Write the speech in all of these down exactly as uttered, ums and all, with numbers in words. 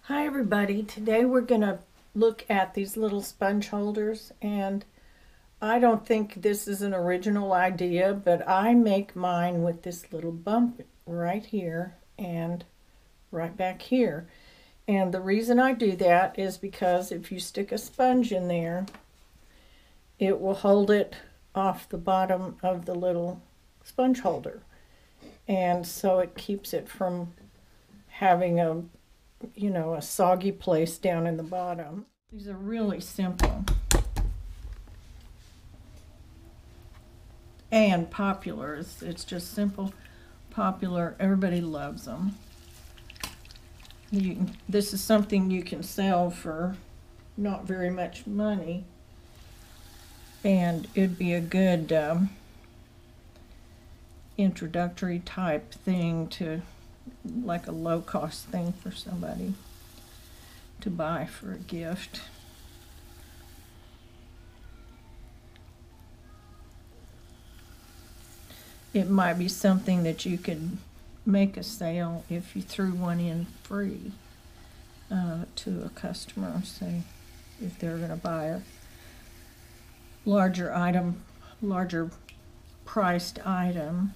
Hi everybody, today we're going to look at these little sponge holders, and I don't think this is an original idea, but I make mine with this little bump right here and right back here. And the reason I do that is because if you stick a sponge in there, it will hold it off the bottom of the little sponge holder. And so it keeps it from having a you know, a soggy place down in the bottom. These are really simple and popular. It's, it's just simple, popular. Everybody loves them. You can, this is something you can sell for not very much money, and it'd be a good um, introductory type thing to, like a low-cost thing for somebody to buy for a gift. It might be something that you could make a sale if you threw one in free uh, to a customer, say if they're going to buy a larger item, larger priced item,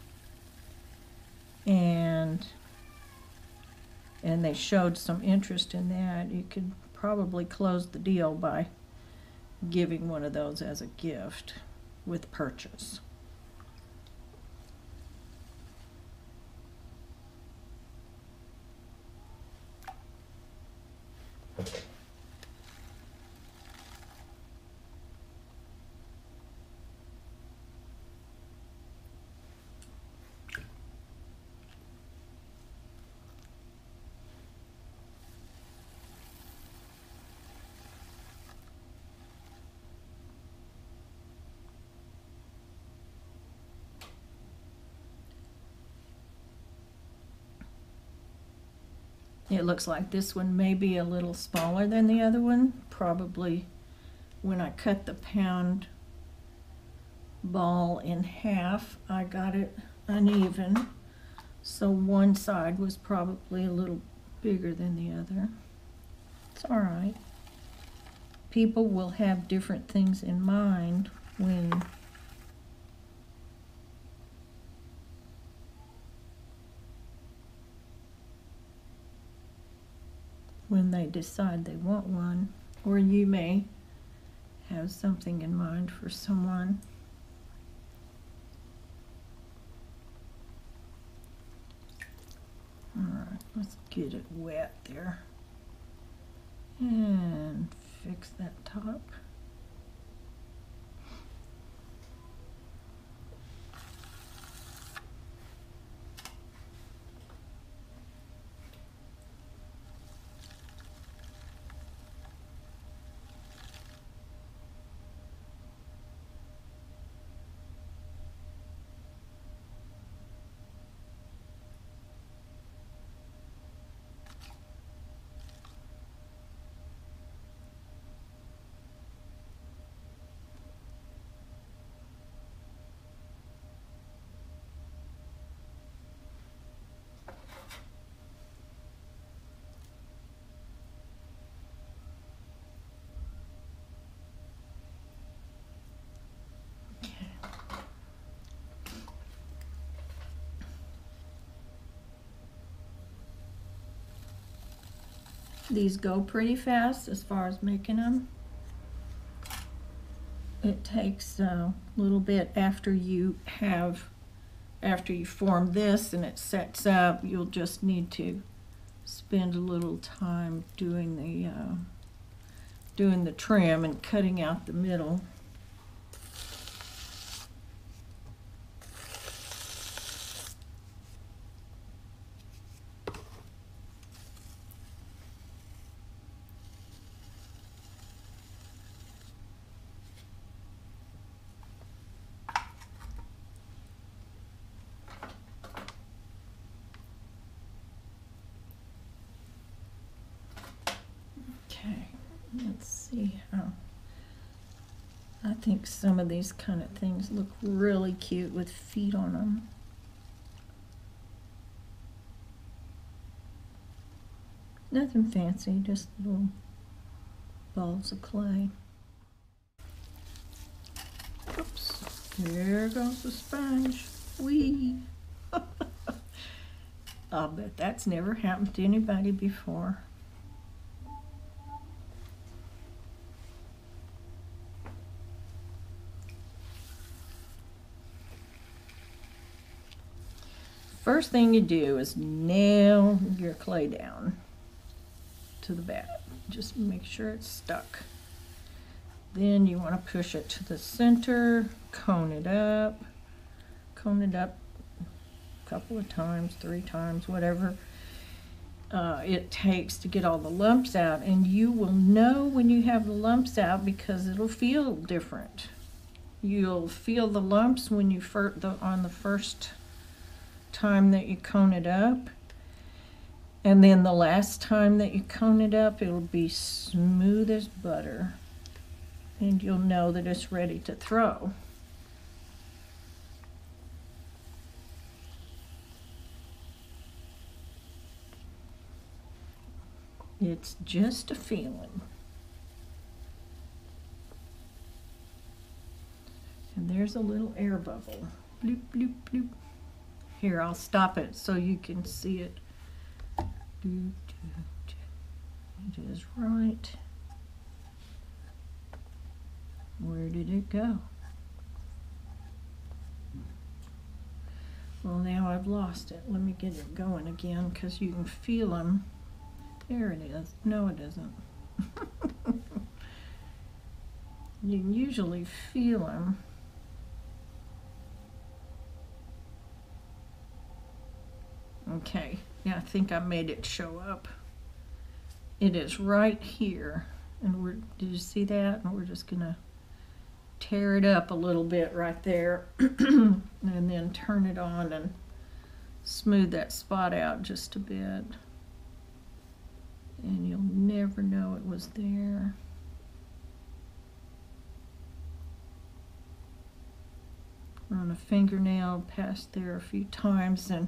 and and they showed some interest in that, you could probably close the deal by giving one of those as a gift with purchase. It looks like this one may be a little smaller than the other one. Probably when I cut the pound ball in half, I got it uneven. So one side was probably a little bigger than the other. It's all right. People will have different things in mind when when they decide they want one, or you may have something in mind for someone. All right, let's get it wet there and fix that top. These go pretty fast as far as making them. It takes a little bit after you have, after you form this and it sets up, you'll just need to spend a little time doing the, uh, doing the trim and cutting out the middle. Okay, let's see how. I think some of these kind of things look really cute with feet on them. Nothing fancy, just little balls of clay. Oops, there goes the sponge. Whee! I'll bet that's never happened to anybody before. First thing you do is nail your clay down to the bat. Just make sure it's stuck. Then you want to push it to the center, cone it up, cone it up a couple of times, three times, whatever uh, it takes to get all the lumps out. And you will know when you have the lumps out because it'll feel different. You'll feel the lumps when you fir the, on the first time that you cone it up, and then the last time that you cone it up, it'll be smooth as butter, and you'll know that it's ready to throw. It's just a feeling. And there's a little air bubble. Bloop, bloop, bloop. Here, I'll stop it so you can see it. It is right. Where did it go? Well, now I've lost it. Let me get it going again because you can feel them. There it is. No, it isn't. You can usually feel them. Okay, yeah, I think I made it show up. It is right here, and we're, did you see that? And we're just gonna tear it up a little bit right there, and then turn it on and smooth that spot out just a bit. And you'll never know it was there. Run a fingernail past there a few times and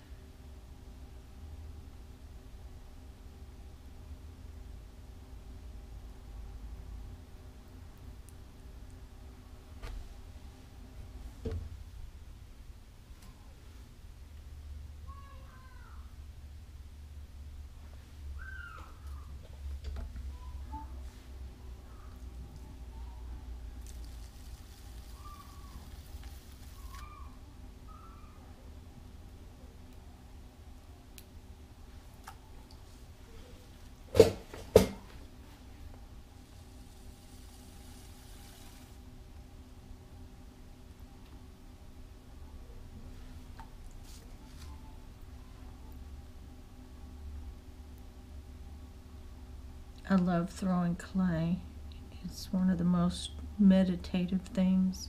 I love throwing clay. It's one of the most meditative things.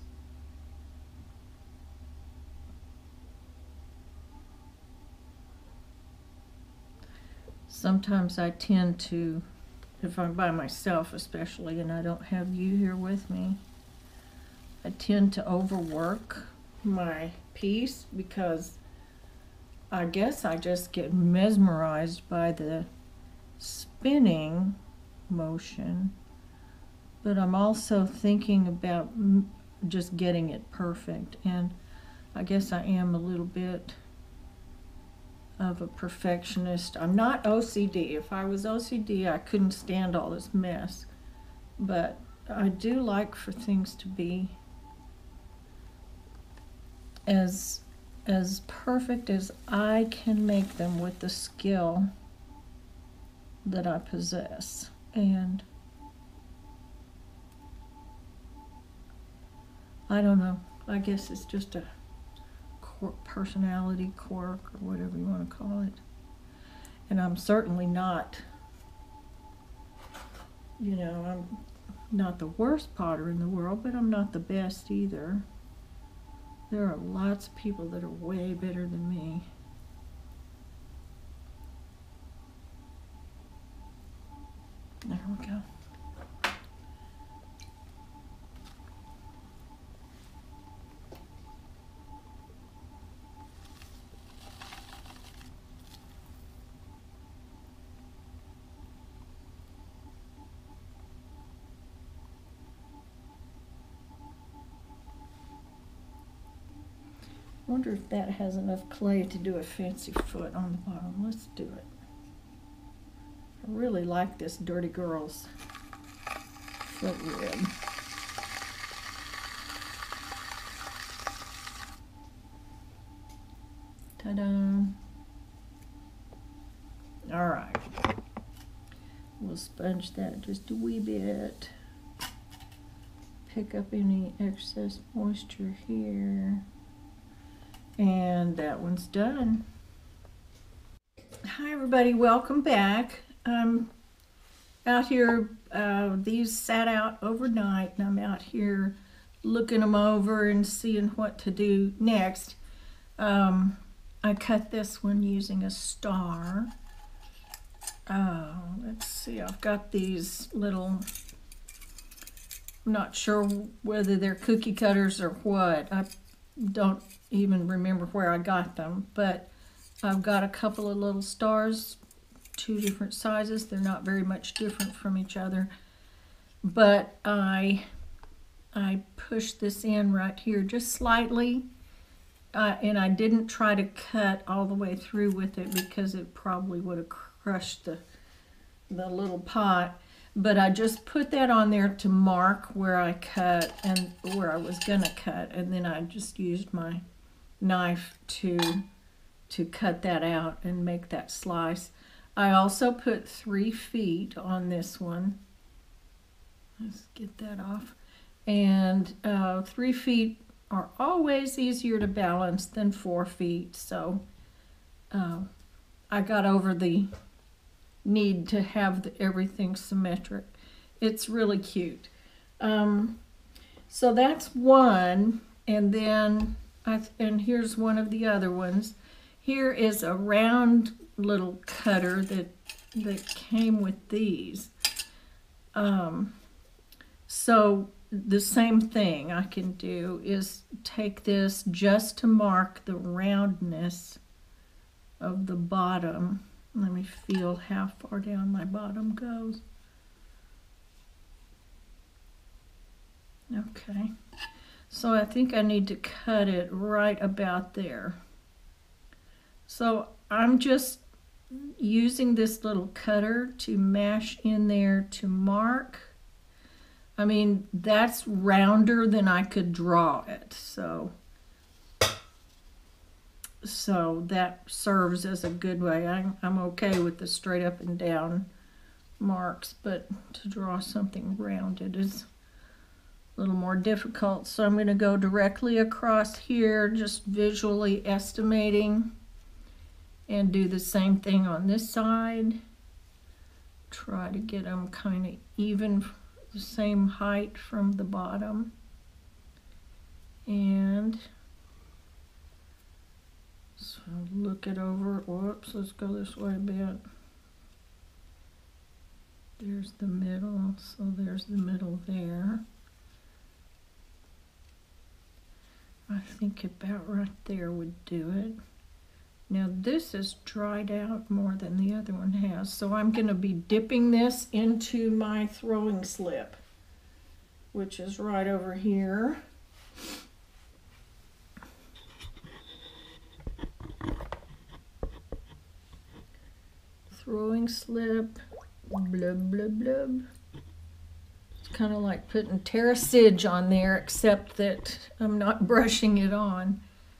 Sometimes I tend to, if I'm by myself especially, and I don't have you here with me, I tend to overwork my piece because I guess I just get mesmerized by the spinning motion, but I'm also thinking about just getting it perfect, and I guess I am a little bit of a perfectionist. I'm not O C D. If I was O C D, I couldn't stand all this mess, but I do like for things to be as as perfect as I can make them with the skill that I possess. And I don't know, I guess it's just a personality quirk or whatever you want to call it. And I'm certainly not, you know, I'm not the worst potter in the world, but I'm not the best either. There are lots of people that are way better than me. There we go. wonder if that has enough clay to do a fancy foot on the bottom. Let's do it. I really like this Dirty Girls foot rib. Ta-da! All right. We'll sponge that just a wee bit. Pick up any excess moisture here. And that one's done. Hi everybody, welcome back. I'm out here, uh, these sat out overnight, and I'm out here looking them over and seeing what to do next. Um, I cut this one using a star. Uh, let's see, I've got these little, I'm not sure whether they're cookie cutters or what. I don't even remember where I got them, but I've got a couple of little stars, two different sizes. They're not very much different from each other, but I I pushed this in right here just slightly, uh, and I didn't try to cut all the way through with it because it probably would have crushed the the little pot. But I just put that on there to mark where I cut and where I was gonna cut, and then I just used my knife to to cut that out and make that slice. I also put three feet on this one. Let's get that off. And uh, three feet are always easier to balance than four feet, so uh, I got over the need to have the, everything symmetric. It's really cute. Um, so that's one, and then I, and here's one of the other ones. Here is a round little cutter that that came with these. Um, so the same thing I can do is take this just to mark the roundness of the bottom. Let me feel how far down my bottom goes. Okay, so I think I need to cut it right about there. So I'm just using this little cutter to mash in there to mark. I mean, that's rounder than I could draw it, so so that serves as a good way. I'm, I'm okay with the straight up and down marks, but to draw something rounded is a little more difficult. So I'm going to go directly across here, just visually estimating, and do the same thing on this side. Try to get them kind of even, the same height from the bottom. And so look it over. Whoops, let's go this way a bit. There's the middle, so there's the middle there. I think about right there would do it. Now this is dried out more than the other one has, so I'm going to be dipping this into my throwing slip, which is right over here. Throwing slip, blub, blub, blub. It's kind of like putting Terracid on there, except that I'm not brushing it on.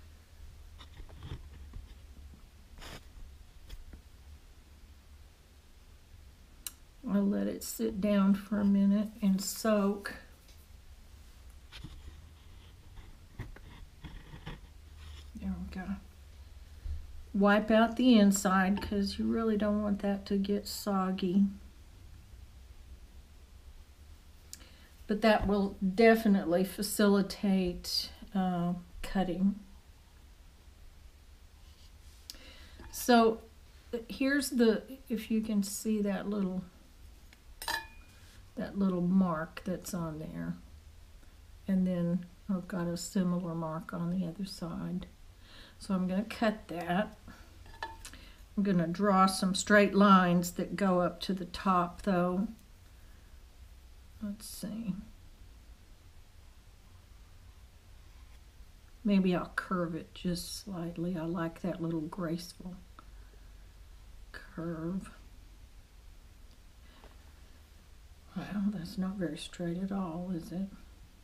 I'll let it sit down for a minute and soak. There we go. Wipe out the inside because you really don't want that to get soggy. But that will definitely facilitate uh, cutting. So here's the, if you can see that little, that little mark that's on there. And then I've got a similar mark on the other side. So I'm going to cut that. I'm going to draw some straight lines that go up to the top though. Let's see. Maybe I'll curve it just slightly. I like that little graceful curve. Well, that's not very straight at all, is it?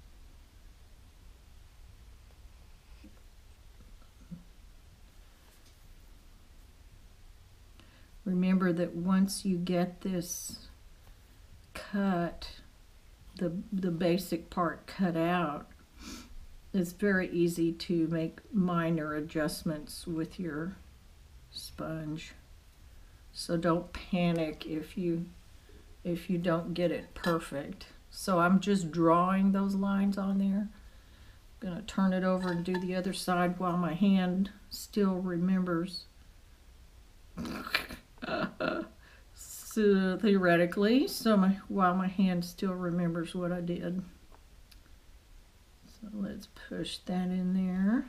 Remember that once you get this cut, the, the basic part cut out, it's very easy to make minor adjustments with your sponge. So don't panic if you if you don't get it perfect. So I'm just drawing those lines on there. I'm gonna turn it over and do the other side while my hand still remembers. So theoretically, so my while my hand still remembers what I did. So let's push that in there.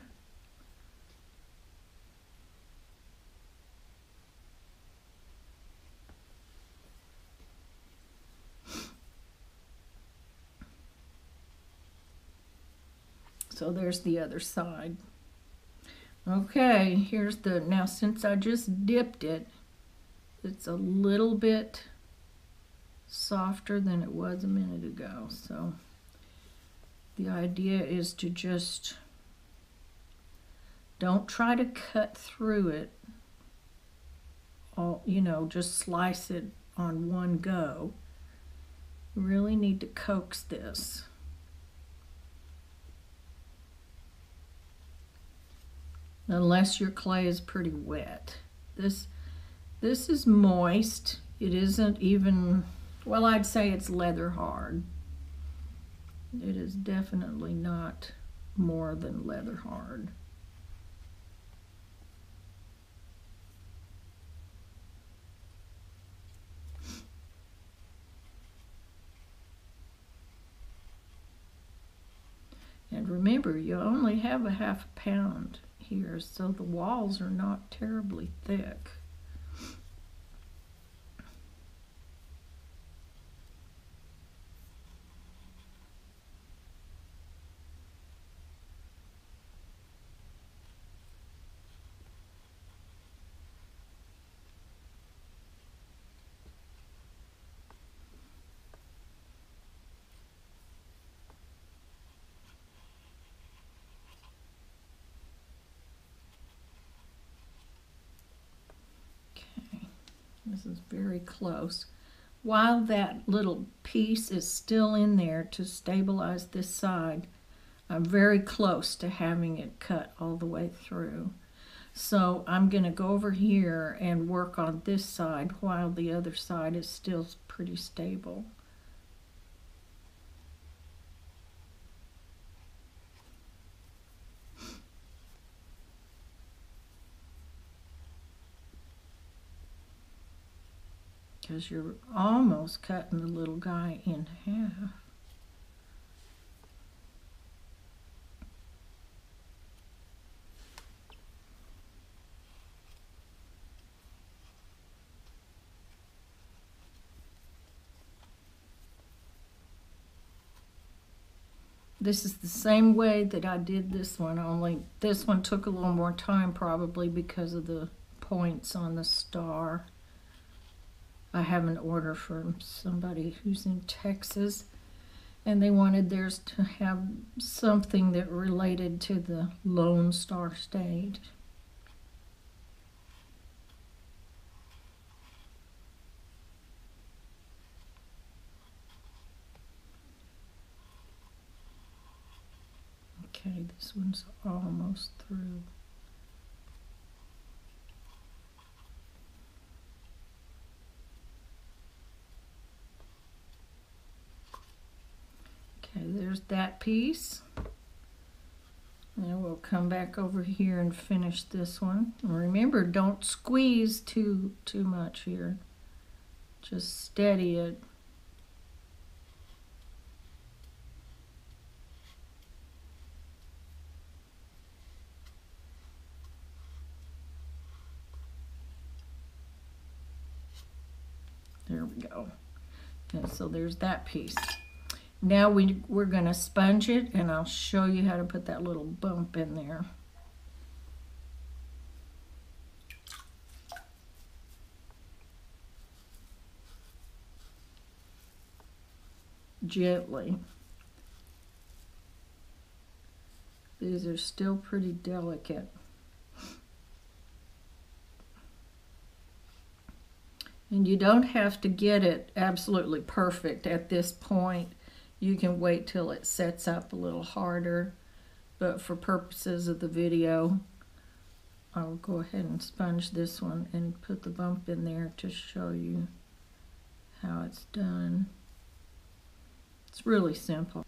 So there's the other side. Okay, here's the, now since I just dipped it, it's a little bit softer than it was a minute ago. So the idea is to just, don't try to cut through it, all, you know, just slice it on one go. You really need to coax this. Unless your clay is pretty wet. This, this is moist. It isn't even, well, I'd say it's leather hard. It is definitely not more than leather hard. And remember, you only have a half a pound here, so the walls are not terribly thick. This is very close. While that little piece is still in there to stabilize this side, I'm very close to having it cut all the way through. So I'm going to go over here and work on this side while the other side is still pretty stable. Because you're almost cutting the little guy in half. This is the same way that I did this one, only this one took a little more time probably because of the points on the star. I have an order from somebody who's in Texas, and they wanted theirs to have something that related to the Lone Star State. Okay, this one's almost through. Okay, there's that piece. And we'll come back over here and finish this one. And remember, don't squeeze too too much here. Just steady it. There we go. Okay, so there's that piece. Now we, we're going to sponge it, and I'll show you how to put that little bump in there. Gently. These are still pretty delicate. And you don't have to get it absolutely perfect at this point. You can wait till it sets up a little harder. But for purposes of the video, I'll go ahead and sponge this one and put the bump in there to show you how it's done. It's really simple.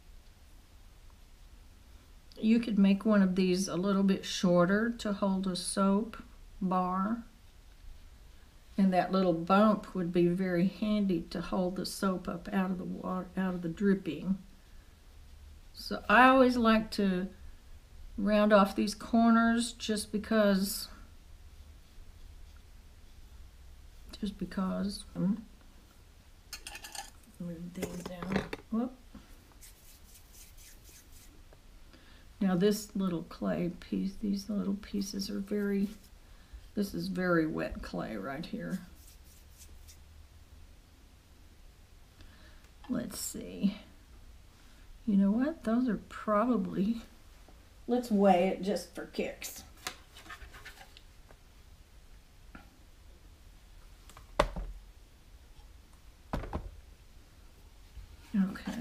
You could make one of these a little bit shorter to hold a soap bar. And that little bump would be very handy to hold the soap up out of the water, out of the dripping. So I always like to round off these corners just because, just because. Move these down. Whoop. Now this little clay piece, these little pieces are very, this is very wet clay right here. Let's see. You know what? Those are probably, let's weigh it just for kicks. Okay.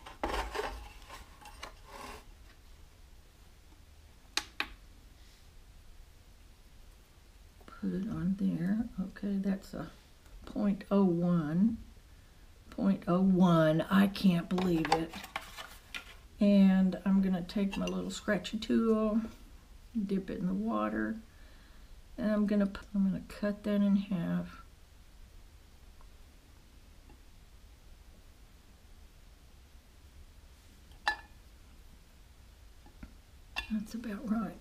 Put it on there. Okay, that's a point oh one. point oh one, I can't believe it. And I'm gonna take my little scratchy tool, dip it in the water, and I'm gonna I'm gonna cut that in half. That's about right.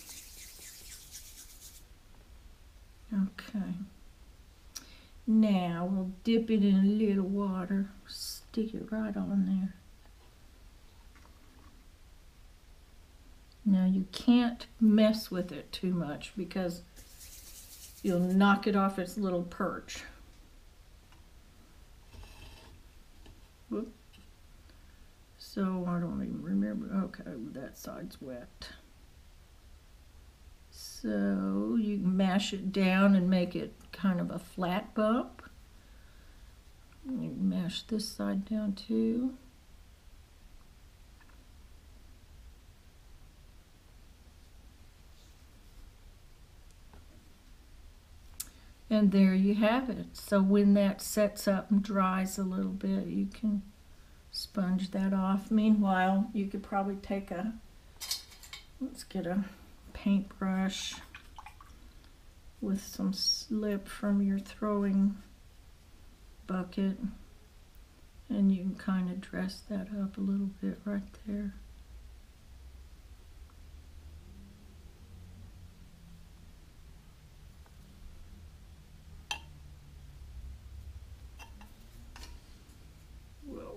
Okay. Now we'll dip it in a little water, stick it right on there. Now you can't mess with it too much because you'll knock it off its little perch. Whoop. So I don't even remember. Okay, that side's wet. So you can mash it down and make it kind of a flat bump. You can mash this side down too. And there you have it. So when that sets up and dries a little bit, you can sponge that off. Meanwhile, you could probably take a, let's get a paintbrush with some slip from your throwing bucket, and you can kind of dress that up a little bit right there. Whoa.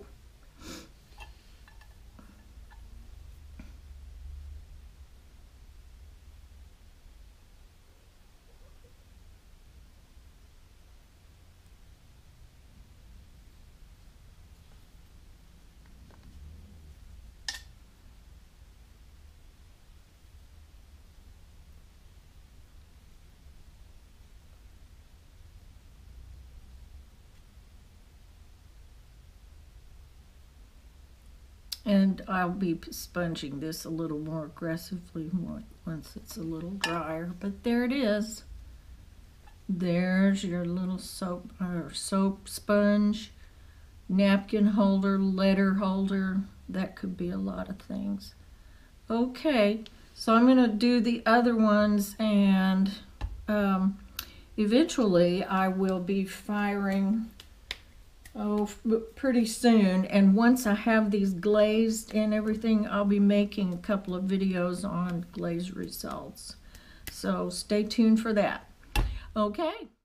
And I'll be sponging this a little more aggressively once it's a little drier. But there it is. There's your little soap or soap sponge, napkin holder, letter holder. That could be a lot of things. Okay, so I'm going to do the other ones, and um, eventually I will be firing Oh, pretty soon. And once I have these glazed and everything, I'll be making a couple of videos on glaze results. So stay tuned for that. Okay.